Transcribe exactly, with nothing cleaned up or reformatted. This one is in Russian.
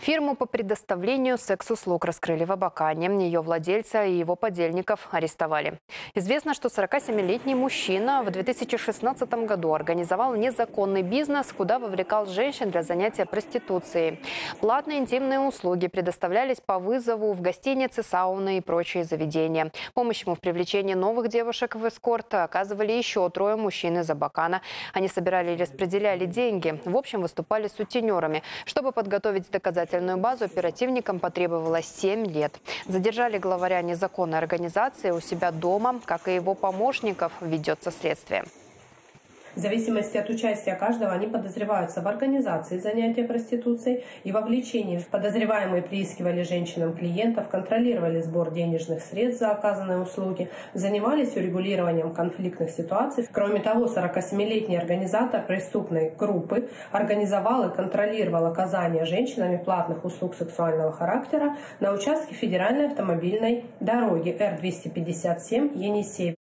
Фирму по предоставлению секс-услуг раскрыли в Абакане. Ее владельца и его подельников арестовали. Известно, что сорокасемилетний мужчина в две тысячи шестнадцатом году организовал незаконный бизнес, куда вовлекал женщин для занятия проституцией. Платные интимные услуги предоставлялись по вызову в гостиницы, сауны и прочие заведения. Помощь ему в привлечении новых девушек в эскорт оказывали еще трое мужчин из Абакана. Они собирали и распределяли деньги. В общем, выступали сутенерами. Чтобы подготовить доказательную базу, оперативникам потребовалось семь лет. Задержали главаря незаконной организации у себя дома, как и его помощников, ведется следствие. В зависимости от участия каждого они подозреваются в организации занятия проституцией и вовлечении. Подозреваемые приискивали женщинам клиентов, контролировали сбор денежных средств за оказанные услуги, занимались урегулированием конфликтных ситуаций. Кроме того, сорокасемилетний организатор преступной группы организовал и контролировал оказание женщинами платных услуг сексуального характера на участке федеральной автомобильной дороги Р двести пятьдесят семь Енисей.